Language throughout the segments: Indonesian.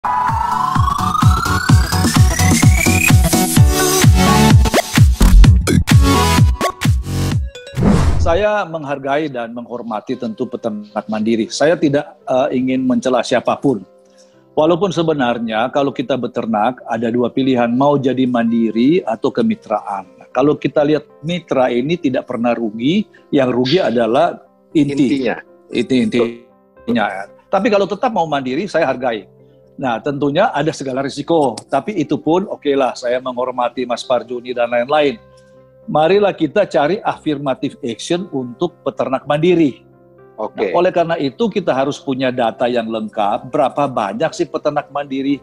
Saya menghargai dan menghormati tentu peternak mandiri. Saya tidak ingin mencela siapapun. Walaupun sebenarnya kalau kita beternak ada dua pilihan, mau jadi mandiri atau kemitraan. Kalau kita lihat mitra ini tidak pernah rugi, yang rugi adalah intinya. Tapi kalau tetap mau mandiri, saya hargai. Nah, tentunya ada segala risiko, tapi itu pun okelah, saya menghormati Mas Parjuni dan lain-lain. Marilah kita cari affirmative action untuk peternak mandiri. Nah, oleh karena itu kita harus punya data yang lengkap, berapa banyak sih peternak mandiri.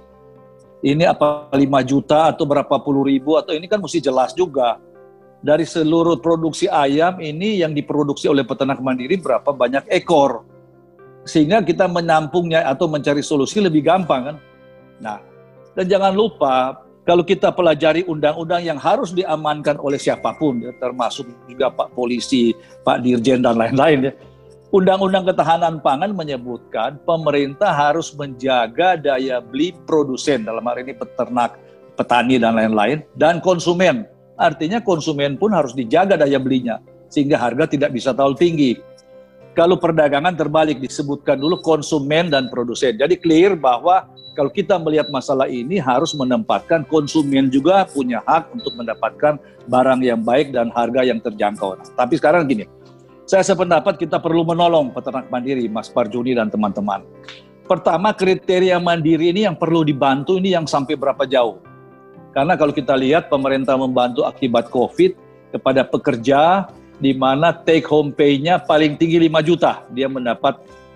Ini apa 5 juta atau berapa puluh ribu, atau ini kan mesti jelas juga. Dari seluruh produksi ayam ini yang diproduksi oleh peternak mandiri berapa banyak ekor. Sehingga kita menampungnya atau mencari solusi lebih gampang kan. Nah, dan jangan lupa kalau kita pelajari undang-undang yang harus diamankan oleh siapapun, ya, termasuk juga Pak Polisi, Pak Dirjen dan lain-lain ya. Undang-undang ketahanan pangan menyebutkan pemerintah harus menjaga daya beli produsen, dalam hal ini peternak, petani dan lain-lain, dan konsumen. Artinya konsumen pun harus dijaga daya belinya, sehingga harga tidak bisa terlalu tinggi. Kalau perdagangan terbalik, disebutkan dulu konsumen dan produsen. Jadi clear bahwa kalau kita melihat masalah ini harus menempatkan konsumen juga punya hak untuk mendapatkan barang yang baik dan harga yang terjangkau. Nah, tapi sekarang gini, saya sependapat kita perlu menolong peternak mandiri, Mas Parjuni dan teman-teman. Pertama, kriteria mandiri ini yang perlu dibantu ini yang sampai berapa jauh. Karena kalau kita lihat pemerintah membantu akibat COVID kepada pekerja, di mana take home pay-nya paling tinggi 5 juta. Dia mendapat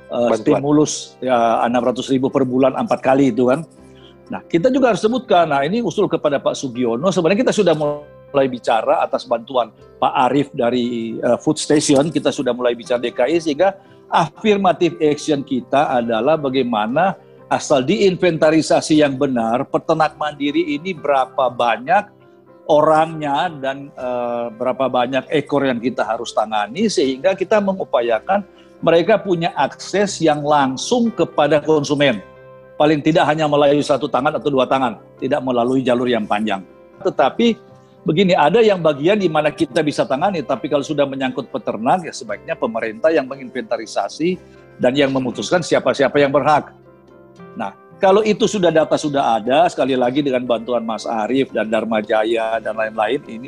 stimulus ya, 600.000 per bulan 4 kali itu kan. Nah, kita juga harus sebutkan, nah ini usul kepada Pak Sugiono, sebenarnya kita sudah mulai bicara atas bantuan Pak Arief dari Food Station, kita sudah mulai bicara DKI, sehingga affirmative action kita adalah bagaimana asal diinventarisasi yang benar, peternak mandiri ini berapa banyak orangnya dan berapa banyak ekor yang kita harus tangani, sehingga kita mengupayakan mereka punya akses yang langsung kepada konsumen. Paling tidak hanya melalui 1 tangan atau 2 tangan, tidak melalui jalur yang panjang. Tetapi begini, ada yang bagian di mana kita bisa tangani, tapi kalau sudah menyangkut peternak, ya sebaiknya pemerintah yang menginventarisasi dan yang memutuskan siapa-siapa yang berhak. Nah, kalau itu sudah data sudah ada, sekali lagi dengan bantuan Mas Arief dan Dharma Jaya dan lain-lain ini,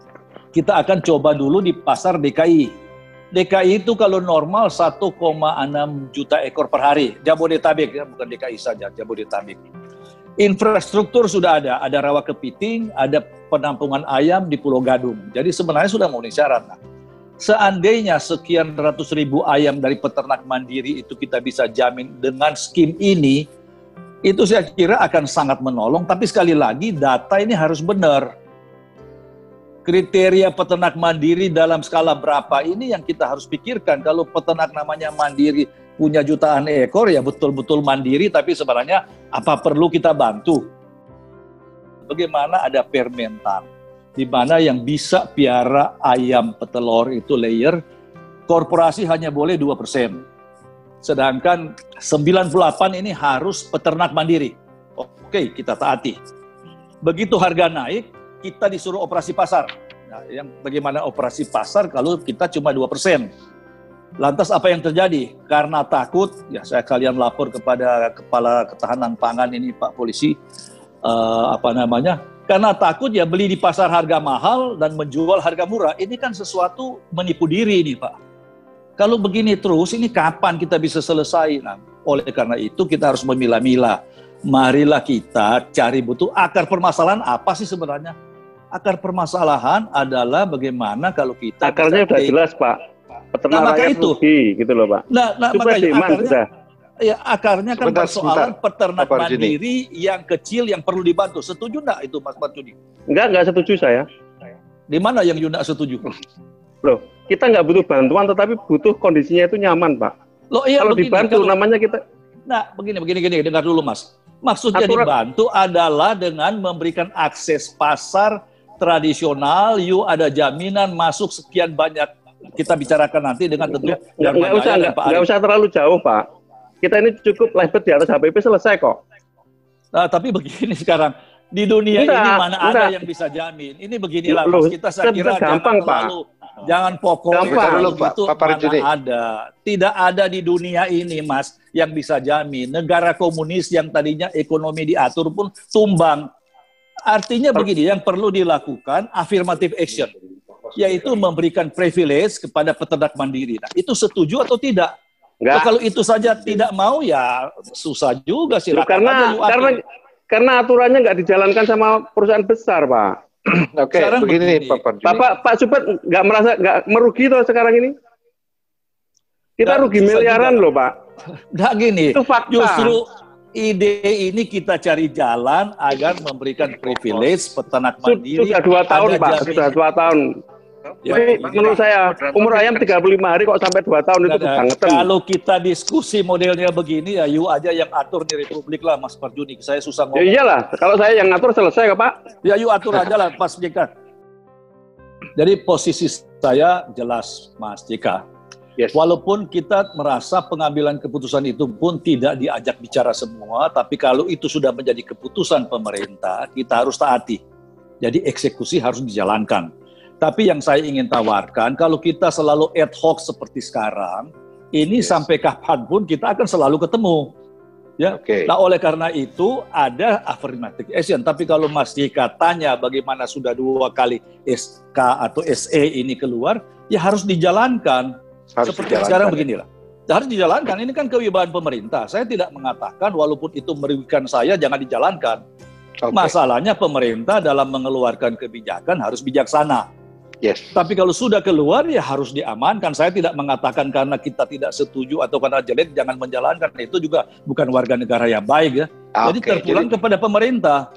kita akan coba dulu di pasar DKI. DKI itu kalau normal 1,6 juta ekor per hari, Jabodetabek ya, bukan DKI saja, Jabodetabek. Infrastruktur sudah ada rawa kepiting, ada penampungan ayam di Pulau Gadung. Jadi sebenarnya sudah memenuhi syarat. Nah, seandainya sekian ratus ribu ayam dari peternak mandiri itu kita bisa jamin dengan skim ini, itu saya kira akan sangat menolong. Tapi sekali lagi data ini harus benar. Kriteria peternak mandiri dalam skala berapa ini yang kita harus pikirkan. Kalau peternak namanya mandiri punya jutaan ekor, ya betul-betul mandiri, tapi sebenarnya apa perlu kita bantu? Bagaimana ada permentan, di mana yang bisa piara ayam petelur itu layer, korporasi hanya boleh 2%. Sedangkan 98 ini harus peternak mandiri. Oke, kita taati. Begitu harga naik, kita disuruh operasi pasar. Nah, yang bagaimana operasi pasar kalau kita cuma 2%? Lantas apa yang terjadi? Karena takut, ya saya kalian lapor kepada Kepala Ketahanan Pangan ini Pak Polisi, karena takut ya beli di pasar harga mahal dan menjual harga murah. Ini kan sesuatu menipu diri ini Pak. Kalau begini terus, ini kapan kita bisa selesai? Nah, oleh karena itu kita harus memilah-milah. Marilah kita cari betul akar permasalahan apa sih sebenarnya. Akar permasalahan adalah bagaimana kalau kita... Akarnya sudah jelas Pak. Peternak rakyat rugi gitu loh Pak. Akarnya kan persoalan peternak mandiri yang kecil yang perlu dibantu. Setuju enggak itu Mas Parjuni? Enggak setuju saya. Di mana yang Yunda setuju? Loh, kita nggak butuh bantuan tetapi butuh kondisinya itu nyaman Pak. Loh, iya, kalau dibantu namanya kita... Nah, begini, dengar dulu Mas. Maksudnya dibantu adalah dengan memberikan akses pasar tradisional, ada jaminan masuk sekian banyak. Kita bicarakan nanti dengan tentu. Nggak usah terlalu jauh Pak. Kita ini cukup label di atas HPP selesai kok. Tapi begini sekarang, di dunia ini mana ada yang bisa jamin. Ini beginilah, Mas, kita saya kira gampang, Pak. Jangan pokok itu mana ada. Tidak ada di dunia ini, Mas, yang bisa jamin. Negara komunis yang tadinya ekonomi diatur pun tumbang. Artinya begini, yang perlu dilakukan affirmative action, yaitu memberikan privilege kepada peternak mandiri. Nah, itu setuju atau tidak? Nah, kalau itu saja tidak mau, ya susah juga sih. Karena aturannya nggak dijalankan sama perusahaan besar, Pak. Oke, begini, Pak Subet nggak merugi tuh sekarang ini? Kita rugi miliaran loh, Pak. Nah gini, itu fakta. Justru ide ini kita cari jalan agar memberikan privilege peternak mandiri. Sudah 2 tahun, Pak. Sudah 2 tahun. Ya, menurut saya umur ayam 35 hari kok sampai 2 tahun itu banget. Kalau kita diskusi modelnya begini, ya you aja yang atur di Republik lah, Mas Parjuni. Saya susah ngomong. Ya iyalah, kalau saya yang ngatur selesai kok, Pak. Ya you atur aja lah, Mas Jika. Jadi posisi saya jelas, Mas Jika. Yes. Walaupun kita merasa pengambilan keputusan itu pun tidak diajak bicara semua, tapi kalau itu sudah menjadi keputusan pemerintah, kita harus taati. Jadi eksekusi harus dijalankan. Tapi yang saya ingin tawarkan, kalau kita selalu ad hoc seperti sekarang, ini sampai kapanpun kita akan selalu ketemu. Ya. Nah, oleh karena itu ada affirmative action. Tapi kalau Mas Jika tanya bagaimana sudah 2 kali SK atau SE ini keluar, ya harus dijalankan. Seperti sekarang beginilah. Harus dijalankan. Ini kan kewibawaan pemerintah. Saya tidak mengatakan walaupun itu merugikan saya jangan dijalankan. Masalahnya pemerintah dalam mengeluarkan kebijakan harus bijaksana. Yes. Tapi kalau sudah keluar ya harus diamankan. Saya tidak mengatakan karena kita tidak setuju atau karena jelek jangan menjalankan. Itu juga bukan warga negara yang baik ya. Jadi terpulang kepada pemerintah.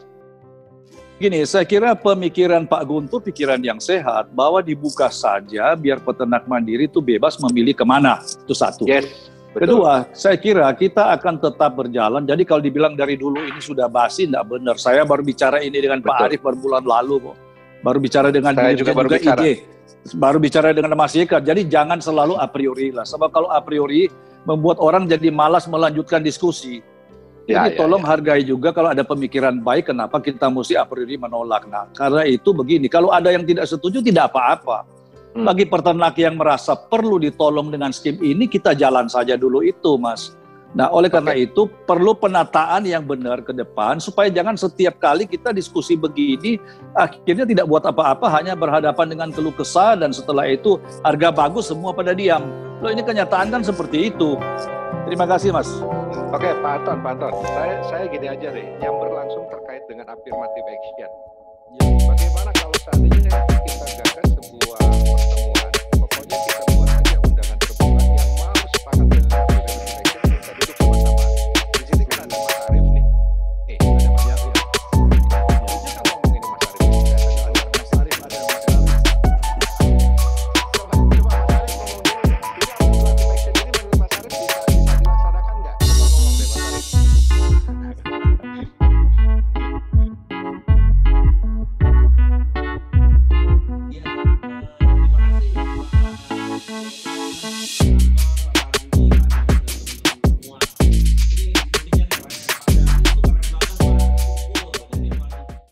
Gini, saya kira pemikiran Pak Guntur pikiran yang sehat bahwa dibuka saja biar peternak mandiri itu bebas memilih kemana. Itu satu. Yes. Betul. Kedua, saya kira kita akan tetap berjalan. Jadi kalau dibilang dari dulu ini sudah basi, tidak benar. Saya baru bicara ini dengan Pak Arief berbulan lalu kok. Baru bicara dengan saya juga baru bicara. Baru bicara dengan Mas Jika. Jadi jangan selalu a priori lah. Sebab kalau a priori membuat orang jadi malas melanjutkan diskusi. Jadi tolong hargai juga kalau ada pemikiran baik, kenapa kita mesti a priori menolak. Nah, karena itu begini, kalau ada yang tidak setuju tidak apa-apa. Bagi peternak yang merasa perlu ditolong dengan skim ini, kita jalan saja dulu itu, Mas. Nah, oleh karena itu perlu penataan yang benar ke depan supaya jangan setiap kali kita diskusi begini akhirnya tidak buat apa-apa, hanya berhadapan dengan keluh kesah dan setelah itu harga bagus semua pada diam. Loh, ini kenyataan kan seperti itu. Terima kasih, Mas. Oke, Pak Anton. Saya gini aja deh, yang berlangsung terkait dengan affirmative action. Bagaimana kalau seandainya kita gagas sebuah pertemuan, pokoknya kita buat aja undangan pertemuan yang mau sepakat dengan affirmative action, kita duduk sama-sama. Di sini kan ada Mas Arief nih. Ada Mas Arief. Dia kan ngomong ini Mas Arief. Ada Mas Arief, ada Mas Arief. Coba Mas Arief ngomong dulu. Jadi affirmative action ini menurut Mas Arief bisa dilaksanakan nggak? Coba ngomong deh Mas Arief. Ya, terima kasih.